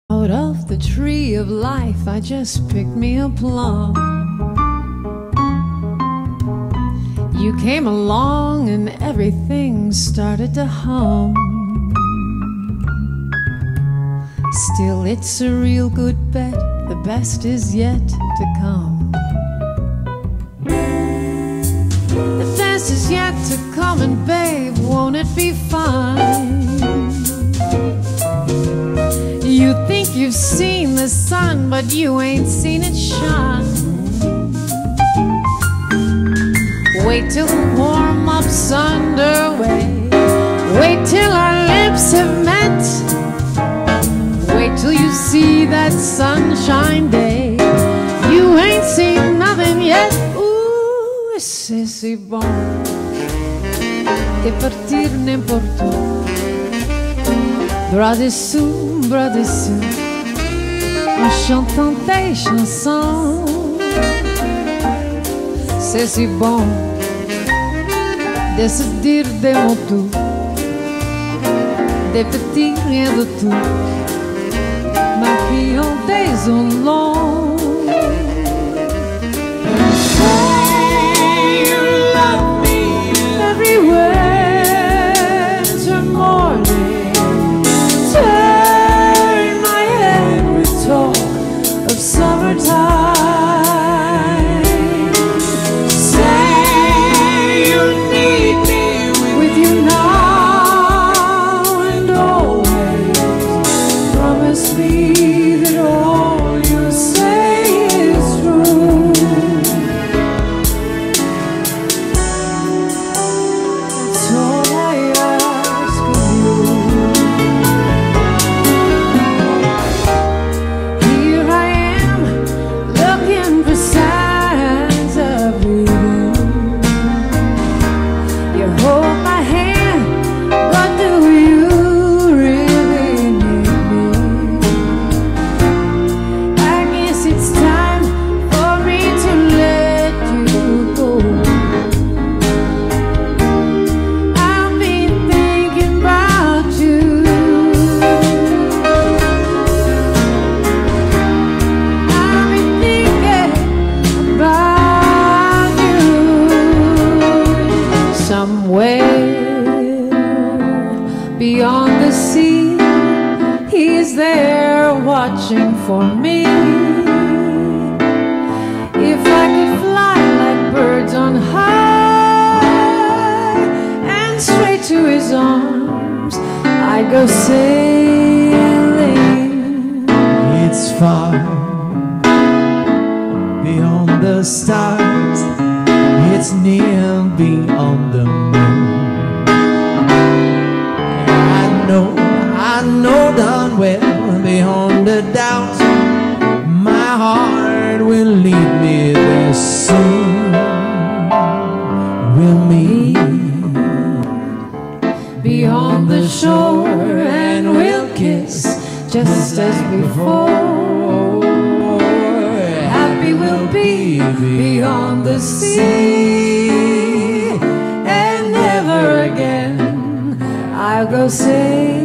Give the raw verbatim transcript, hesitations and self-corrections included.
Out of the tree of life, I just picked me a plum. You came along and everything started to hum. Still, it's a real good bet, the best is yet to come. The best is yet to come, and babe, won't it be fine? You think you've seen the sun, but you ain't seen it shine. Wait till the warm-up's underway. Wait till our lips have met. Wait till you see that sunshine day. You ain't seen nothing yet. Ooh, c'est si bon de partir n'importe où. Bras dessous, bras dessous, en chantant tes chansons. C'est si bon de se dire des mots doux, des petits riens de tout, maquillant des ondes. Say you love me every winter morning. Turn my head with talk of summertime. Beyond the sea, he's there watching for me. If I could fly like birds on high and straight to his arms, I'd go sailing. It's far beyond the stars, it's near beyond the moon. I know darn well, beyond the doubt, my heart will lead me there soon. We'll meet beyond the shore, and we'll kiss just as before. Happy we'll be beyond the sea, and never again I'll go sailing.